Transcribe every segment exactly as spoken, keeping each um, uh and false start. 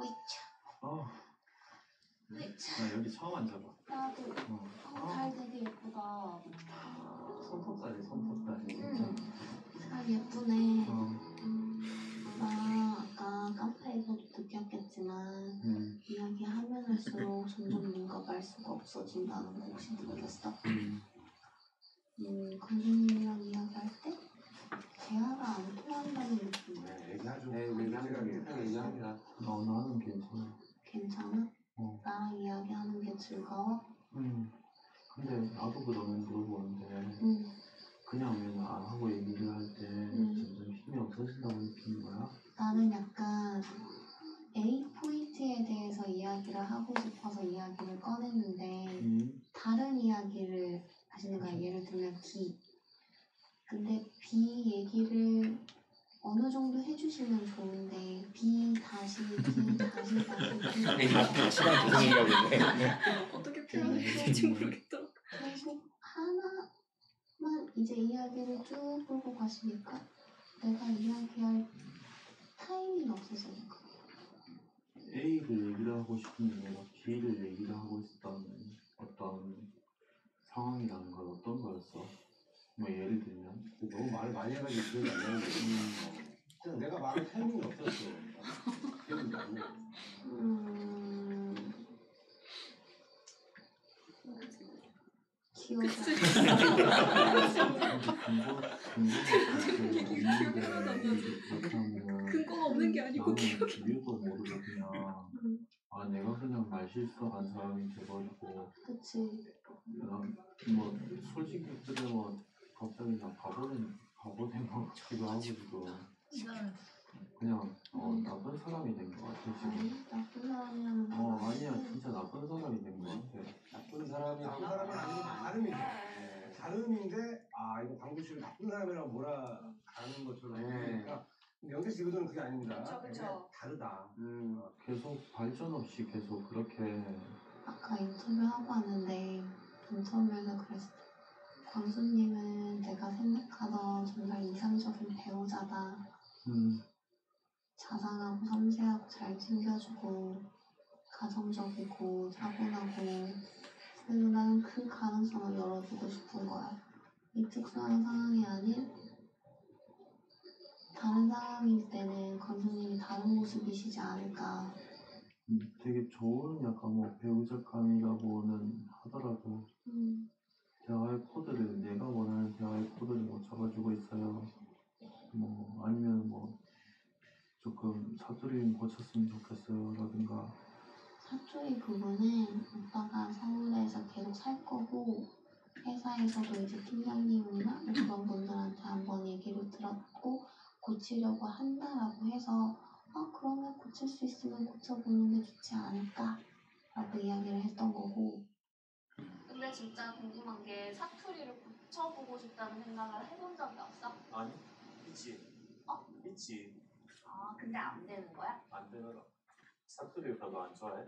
으이차. 어. 으이차. 나 여기 처음 앉아봐. 나도. 어. 어, 달 되게 예쁘다. 손톱살이 손톱살. 응. 달 예쁘네. 어. 나 아까 카페에서도 느꼈겠지만 음. 이야기하면 할수록 점점 뭔가 말 수가 없어진다는 거 혹시 느꼈어? 음. 음, 강준님이랑 이야기할 때 대화가 안 통한다는 느낌. 네, 얘기하죠. 네, 얘기하는 게 얘기합니다. 어, 나는 괜찮아. 괜찮아? 어. 나랑 이야기하는 게 즐거워? 음. 근데 나도 그러면 물어보는데 응. 그냥 왜 안 하고 얘기를 할 때 음. 점점 힘이 없어진다고 느끼는 거야? 나는 약간 A 포인트에 대해서 이야기를 하고 싶어서 이야기를 꺼냈는데 음. 다른 이야기를 하시는 거야. 예를 들면 B. 근데 B 얘기를 어느 정도 해주시면 좋은데 B 다시 B 다시 다시 B 시간 계속 얘기하고 있네. 어떻게 표현해야 될지 모르겠더라. 계속 하나만 이제 이야기를 쭉 끌고 가시니까 내가 이야기할 타이밍이 없어지니까. A를 얘기를 하고 싶은데 내가 B를 얘기를 하고 있었다는 어떤 상황이라는 건 어떤 거였어? 뭐 예를 들면 너무 말을 많이 해가지고 기억이 안 나는데 그냥 내가 말할 타이밍이 없었어. 기억이 안 나. 음... 기억이 근거가 없는 게 아니고 기억이 이유도 모르고 그냥 음. 아 내가 그냥 말 실수한 사람이 돼버리고 그치. 그냥 뭐 솔직히 그때 뭐 갑자기 나 바보는 바보 된 것 같기도 하고 지금 그냥 어 나쁜 사람이 된 것 같아 지금. 아니 나쁜 사람이라는 어 건 아니야 아니고. 진짜 나쁜 사람이 된 것 같아. 나쁜 사람이 나쁜 사람은 아니고 다름이죠. 네, 다름인데 아 이거 광주 씨를 나쁜 사람이라고 몰아가는 것처럼 보이니까 근데 영재 씨 의도는 그게 아닙니다. 그쵸, 그쵸. 다르다. 음 계속 발전 없이 계속 그렇게 아까 인터뷰하고 왔는데 인터뷰에서 그랬어. 광수님은 내가 생각하던 정말 이상적인 배우자다. 음 자상하고 섬세하고 잘 챙겨주고 가정적이고 차분하고 그래서 나는 그 가능성을 열어주고 싶은 거야. 이 특수한 상황이 아닌 다른 상황일 때는 광수님이 다른 모습이시지 않을까. 음, 되게 좋은 약간 뭐 배우작감이라고는 하더라도 음. 대화의 코드를 내가 원하는 대화의 코드를 뭐 잡아주고 있어요. 뭐 아니면 뭐 조금 사투리 고쳤으면 좋겠어요 라든가. 사투리 부분은 오빠가 서울에서 계속 살 거고 회사에서도 이제 팀장님이나 뭐 그런 분들한테 한번 얘기를 들었고 고치려고 한다라고 해서 아 그러면 고칠 수 있으면 고쳐보는 게 좋지 않을까 라고 이야기를 했던 거고. 근데 진짜 궁금한 게 사투리를 고쳐보고 싶다는 생각을 해본 적이 없어? 아니 있지. 어? 있지. 아 근데 안 되는 거야? 안 되더라. 사투리 별로 안 좋아해?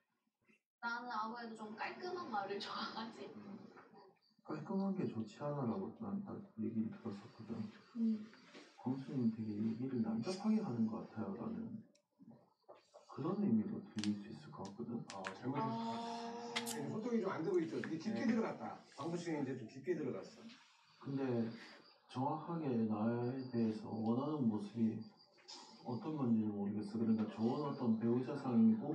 나는 아무래도 좀 깔끔한 말을 좋아하지. 음. 깔끔한 게 좋지 않아라고 난, 난 얘기를 들었었거든. 음. 광수님 되게 얘기를 난잡하게 하는 것 같아요 나는. 그런 의미로 들릴 수 있을 것 같거든. 어, 잘못 어... 소통이 좀 안 되고 있죠. 되게 깊게 네. 들어갔다. 광수 씨는 이제 좀 깊게 들어갔어. 근데 정확하게 나에 대해서 원하는 모습이 어떤 건지 모르겠어. 그러니까 좋은 어떤 배우자상이고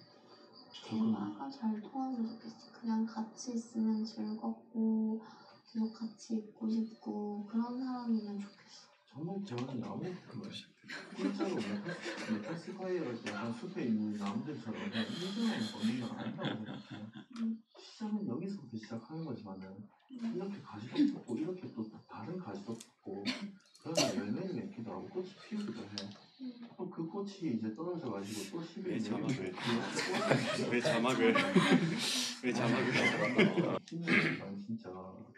대화가 잘 통하면 좋겠어. 그냥 같이 있으면 즐겁고 계속 같이 있고 싶고 그런 사람이면 좋겠어. 정말 대화는 나무 같은 거야. 진짜로 메타스파이어 약간 숲에 있는 나무들처럼 그냥 인생을 걷는 건 아니라고 생각해. 음. 시작은 여기서부터 시작하는 거지만은 음. 이렇게 가지도 뽑고 이렇게 또 다른 가지도 뽑고 그러면 열매를 맺기도 하고 꽃이 피우기도 해. 음. 또 그 꽃이 이제 떨어져 가지고 또 십일 왜 내리고 자막을? 또 왜 자막을? 왜 자막을? 난 진짜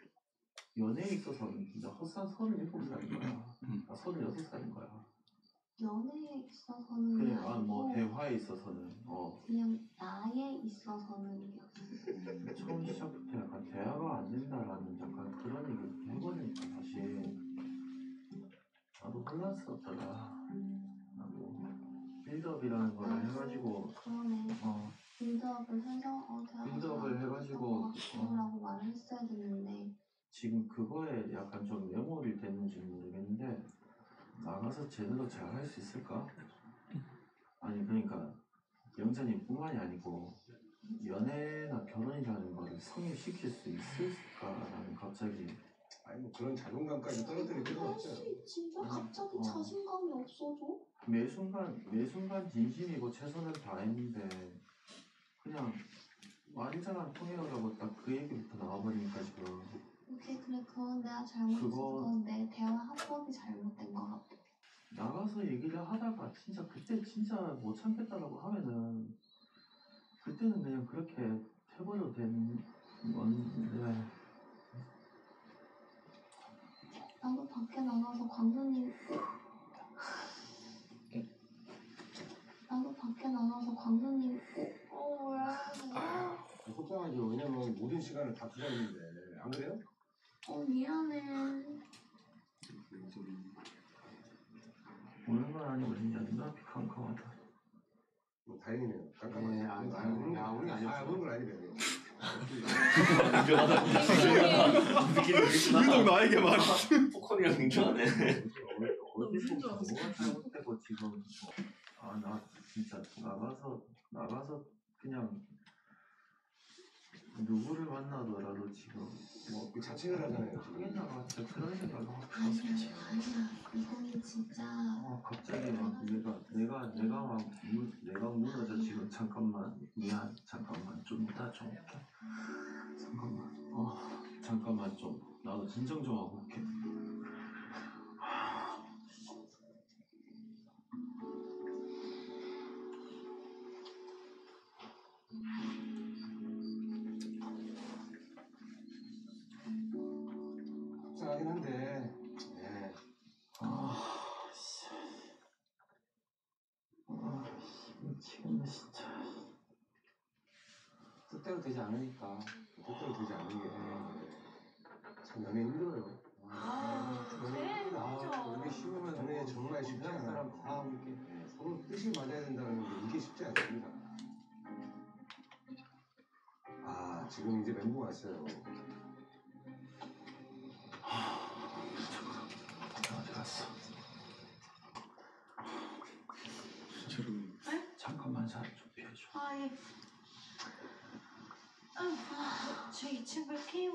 연애에 있어서는 진짜 헛산 서른일곱 살인 거야. 아, 서른여섯 살인 거야. 연애에 있어서는 그래, 아, 뭐 아니고 대화에 있어서는 어 그냥 나에 있어서는 이게 음, 처음 시작부터 약간 대화가 안 된다라는 약간 그런 얘기를 해버리니까 사실 나도 혼란스럽더라. 나도 일 빌드업이라는 걸 해가지고 그러네. 어 빌드업을 해서 어 대화가 빌드업을 잘 해가지고, 안 됐던 것 같아요라고 말을 했어야 됐는데 지금 그거에 약간 좀 메모리 됐는지 모르겠는데 나가서 제대로 잘 할 수 있을까? 아니 그러니까 영자님뿐만이 아니고 연애나 결혼이라는 거를 성립시킬 수 있을까라는 갑자기 아니 뭐 그런 자존감까지 떨어뜨릴 필요는 없어요. 할수 있지. 왜 아니, 갑자기 어. 자신감이 없어져? 매 순간 매 순간 진심이고 최선을 다했는데 그냥 완전한 통역이라고 딱 그 얘기부터 나와버리니까 지금 오케이 그래 그건 내가 잘못했어. 그거- 그건 내 대화 합법이 잘못된 것 같아. 나가서 얘기를 하다가 진짜 그때 진짜 못 참겠다라고 하면은 그때는 그냥 그렇게 해버려도 되는 건데 나도 밖에 나가서 광수님 나도 밖에 나가서 광수님 어 왜? 속상하죠. 왜냐면 모든 시간을 다 투자했는데 안 그래요? 어 미안해. 오는 건 아니고 진짜 눈앞이 캄캄하다. 뭐 다행이네요. 깜깜하게. 네, 아니, 아, 우는 거 아, 우는 게 아니었어요. 아, 우는 건 아니래요. 유독 나에게만. 포커리랑 민초하네. 어디서 뭐가 잘못되고 지금 아 나 진짜 나가서 나가서 그냥 누구를 만나더라도 지금 뭐 그 자책을 하잖아요. 지금. 하겠나가 진짜 그런 생각을 하고 아니야 아니야 이거는 진짜 어, 갑자기 막 내가 내가 내가 막 무, 내가 무너져 지금 잠깐만 미안 잠깐만 좀 이따 좀 올게 잠깐만 어 잠깐만 좀 나도 진정 좀 하고 올게 속상하긴 한데. 예. 아 씨. 아 씨, 미치겠네 진짜 뜻대로 되지 않으니까. 뜻대로 되지 않는 게 참 연애 힘들어요. 아, 제일 힘들죠. 연애 쉬우면 연애 정말 쉽지 그냥 않아요. 사람 다 하고 이렇게. 예, 서로 뜻이 맞아야 된다는 게 이게 쉽지 않습니다. 아 지금 이제 멘붕 왔어요. 어디 갔어 잠깐만 자리 좀 비워줘 아 예. 아, 제 이 층 갈게요.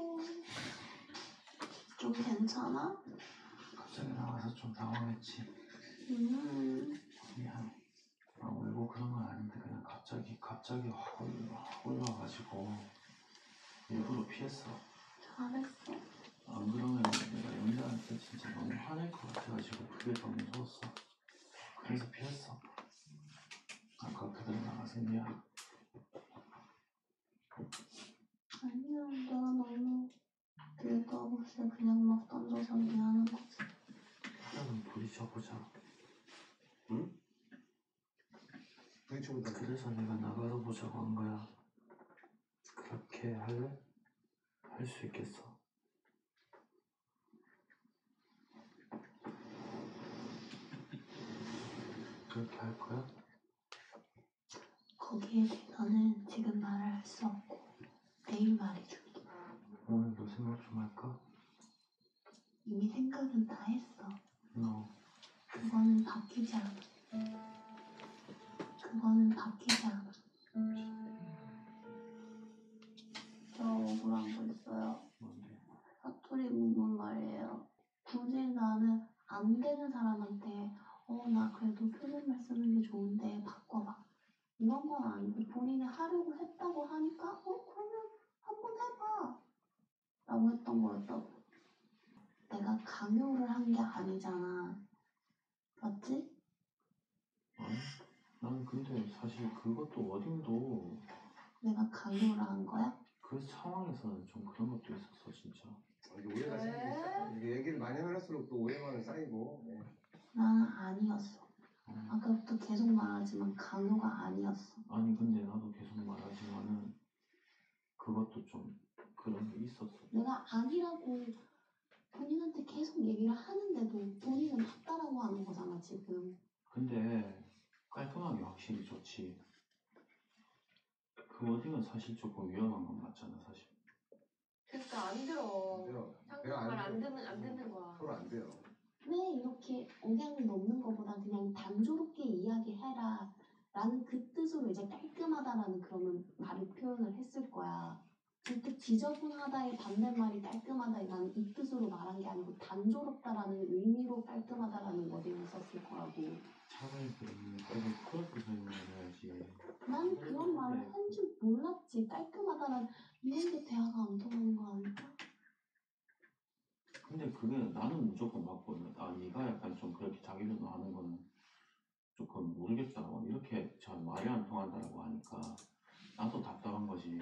좀 괜찮아? 갑자기 나와서 좀 당황했지 음. 미안 아 울고 그런 건 아닌데 그냥 갑자기 갑자기 확 올라, 확 올라가지고 일부러 피했어 잘했어. 안 그러면 내가 연자한테 진짜 너무 화낼 것 같아가지고 그게 더 무서웠어 그래서 피했어 아까 그대로 나가서 미안 아니야 내가 너무 빌드업 없이 그냥 막 던져서 미안한 거지. 하나는 부딪혀보자 부딪혀보다 그래서 내가 나가서 보자고 한 거야 그렇게 할래? 할 수 있겠어 그렇게 할 거야? 거기에 대해서는 지금 말을 할 수 없고 내일 말해줄게. 오늘도 생각 좀 할까? 이미 생각은 다 했어. 너 그거는 바뀌지 않아. 그거는 바뀌지 않아. 저 억울한 거 있어요. 뭔데? 사투리 부분 말이에요. 굳이 나는 안 되는 사람한테 어 나 그래도 표준말 쓰는 게 좋은데 바꿔봐. 이런 건 아니고 본인이 하려고 했다고 하니까 어 그러면 한번 해봐 라고 했던 거였다고. 내가 강요를 한 게 아니잖아. 맞지? 아니 난 근데 사실 그것도 워딩도 내가 강요를 한 거야? 그 상황에서는 좀 그런 것도 있었어 진짜 이게 오해가 생기겠다. 이게 얘기를 많이 하면 할수록 또 오해만 쌓이고. 예. 나는 아니었어. 어. 아까부터 계속 말하지만 강요가 아니었어. 아니 근데 나도 계속 말하지만은 그것도 좀 그런 게 있었어 내가 아니라고 본인한테 계속 얘기를 하는데도 본인은 맞다라고 하는 거잖아 지금. 근데 깔끔하게 확실히 좋지. 그 워딩은 사실 조금 위험한 건 맞잖아 사실. 그러니까 안 들어. 돼요. 상대방 말 안 돼요. 듣는 안 듣는 거야. 서로 안 돼요. 왜 이렇게 억양을 넣는 것보다 그냥 단조롭게 이야기해라 라는 그 뜻으로 이제 깔끔하다라는 그러면 말을 표현을 했을 거야. 그때 지저분하다의 반대말이 깔끔하다라는 이 뜻으로 말한 게 아니고 단조롭다라는 의미로 깔끔하다라는 워딩을 썼을 거라고. 차라리 그러면 계속 그렇게 설명을 해야지. 난 그런 말을 한 줄 몰랐지. 깔끔하다라는 이런 게 대화가 안 통하는 거 아닐까? 근데 그게 나는 무조건 맞거든. 아 네가 약간 좀 그렇게 자기 변호하는 거는 조금 모르겠다. 뭐 이렇게 잘 말이 안 통한다라고 하니까 나도 답답한 거지.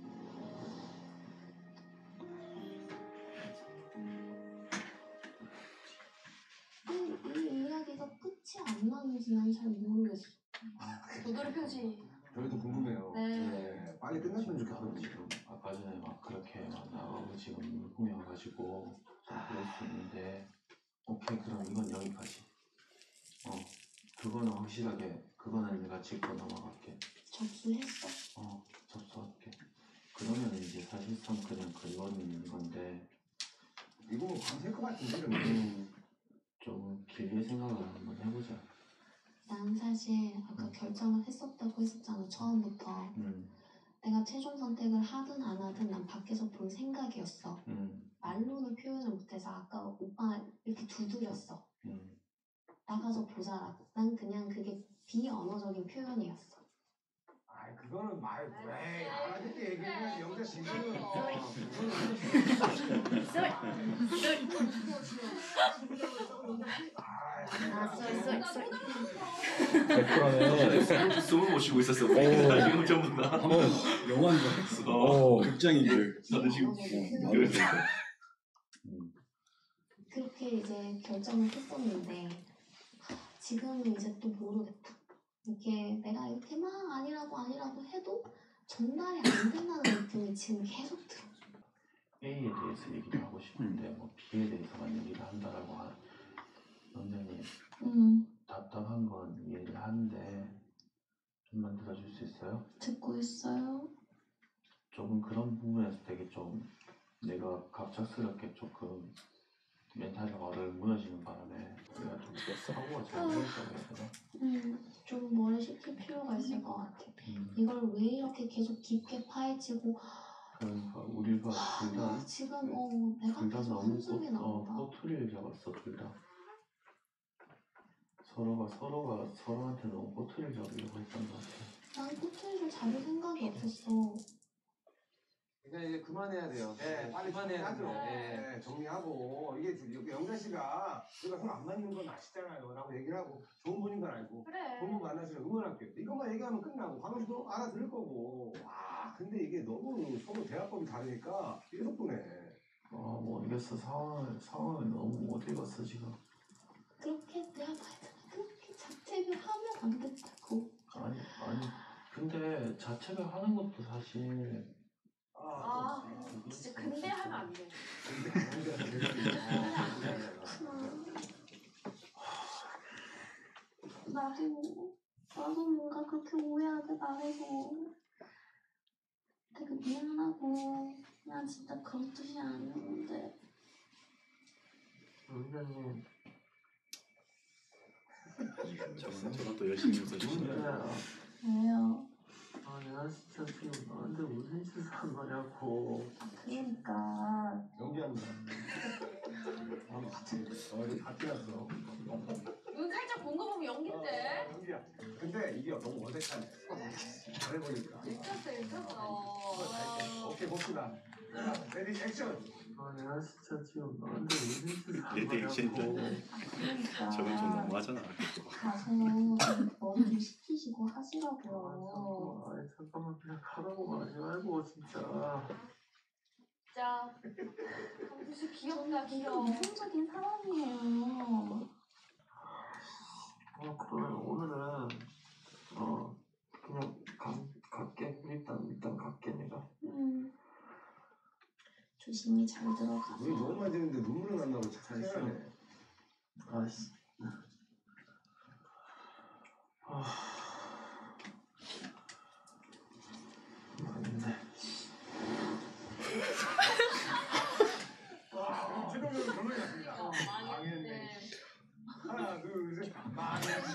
이, 이 이야기가 끝이 안 나는지 난 잘 모르겠어. 도돌이 표지. 저희도 궁금해요. 네. 네, 빨리 끝났으면 나도 좋겠거든요. 지금 아까 전에 막 그렇게 막 나가고 지금 물품이 와가지고 좀 그럴 수 있는데 오케이 그럼 이건 여기까지. 어 그거는 확실하게 그거는 내가 짚고 넘어갈게. 접수했어? 어 접수할게. 그러면 이제 사실상 그냥 그리워는 건데 이거 밤샐 것 같은데 이러면. 음, 좀 길게 생각을 한번 해보자. 난 사실 아까 결정을 했었다고 했었잖아 처음부터. 음, 내가 최종 선택을 하든 안 하든 난 밖에서 볼 생각이었어. 음, 말로는 표현을 못해서 아까 오빠 이렇게 두드렸어. 음. 나가서 보자라고. 난 그냥 그게 비언어적인 표현이었어. 아, 그거는 말, 에이, 알아듣게 얘기해야지. 영자 지금. 아, 쏠쏠 쏠. 쿨하네. 숨을 못 쉬고 있었어. 지금 전부 다. 한번 영화인 줄 알았어. 어. 극장이길. 나도 지금 언어적인 표현. 음. 그렇게 이제 결정을 했었는데 지금은 이제 또 모르겠다. 이렇게 내가 이렇게 막 아니라고 아니라고 해도 전달이 안 된다는 느낌이 지금 계속 들어. A에 대해서 얘기를 하고 싶은데 뭐 B에 대해서만 얘기를 한다라고 한 원장님 음, 답답한 건 이해를 하는데 좀만 들어줄 수 있어요? 듣고 있어요. 조금 그런 부분에서 되게 좀 내가 갑작스럽게 조금 멘탈이 어를 무너지는 바람에 내가 좀 사고가 잘못됐다고 해야 되나? 음, 좀 뭐를 시킬 필요가 있을 것 같아. 음, 이걸 왜 이렇게 계속 깊게 파헤치고 그러니까 우리가 둘 다 아, 지금 어 내가 둘 다 계속 너무 한숨이 꼬, 어, 나온다. 꼬투리를 잡았어 둘 다. 서로가 서로가 서로한테 너무 꼬투리를 잡으려고 했던 것 같아. 난 꼬투리를 잡을 생각이 없었어. 그냥 이제 그만해야 돼요. 네, 빨리 그만해야 정리하죠. 돼요. 네. 네, 정리하고 이게 지금 영자 씨가 우리가 서로 안 맞는 건 아시잖아요.라고 얘기를 하고 좋은 분인 건 알고 그래. 본부 만나시면 응원할게요. 이것만 얘기하면 끝나고 광호 씨도 알아들을 거고. 아, 근데 이게 너무 서로 대화법이 다르니까 계속 보네. 아 모르겠어. 상황을 상황을 너무 못 읽었어 지금. 그렇게 내가 말했잖아. 그렇게 자책을 하면 안 된다고. 아니 아니 근데 자책을 하는 것도 사실 아, 진짜 근데 하면 안 돼. 나도 나도 뭔가 그렇게 오해하게 말해서 되게 미안하고 난 진짜 그런 뜻이 아니었는데. 원장님 저건 저건 또 열심히 웃어주시네. 문제야. 왜요? 아 내가 진짜 지금 너한테 무슨 짓을 한 거냐고. 그러니까 연기합니다. 아, 같이. 어, 이거 다 뛰었어. 눈 살짝 본 거 보면 연기인데. 연기야. 근데 이게 너무 어색하네. 잘해보니까. 읽혔어, 읽혔어. 오케이, 봅시다. 자, 레디 액션. 아 내가 진짜 지금 너한테 무슨 짓을 한 얘 되게 거냐고. 그러니까 저건 좀 너무하잖아. 가서 머리 좀 식히시고 하시라고요. 아, 아니 잠깐만 그냥 가라고 하지 말고 진짜. 진짜. 강수씨 귀엽다, 되게 귀여워. 이성적인 사람이에요. 어 그러면 오늘은 어 그냥 가, 갈게. 일단 일단 갈게 내가. 음. 조심히 잘 눈이 들어가세요. 너무 맞는데 눈물은 안 나고 착하네. 아씨. 아... 맞는데. 와, 최종적으로 결론이 났습니다. 어, 망했네. 하나, 둘, 셋. 망했네.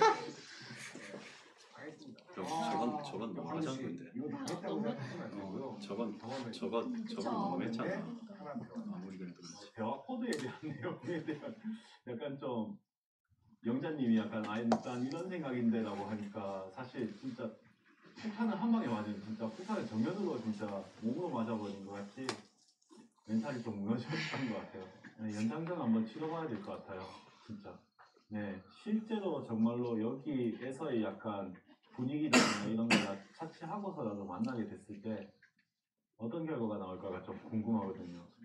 알겠습니다. 저- 저건- 저건 너무 하자는데. 이거 망했다고 생각하시면 안 되고요. 저건 저거는 저건 저건 너무 했잖아. 하나 들어가요. 아무리 그래도 그렇지. 대화 코드에 대한 내용에 대한 약간 좀 영자님이 약간 아 일단 이런 생각인데라고 하니까 사실 진짜 폭탄을 한 방에 맞은 진짜 폭탄을 정면으로 진짜 몸으로 맞아버린 것 같이 멘탈이 좀 무너졌던 것 같아요. 네, 연장전 한번 치러봐야 될 것 같아요. 진짜. 네, 실제로 정말로 여기에서의 약간 분위기나 이런 걸 차치하고서라도 만나게 됐을 때 어떤 결과가 나올까가 좀 궁금하거든요.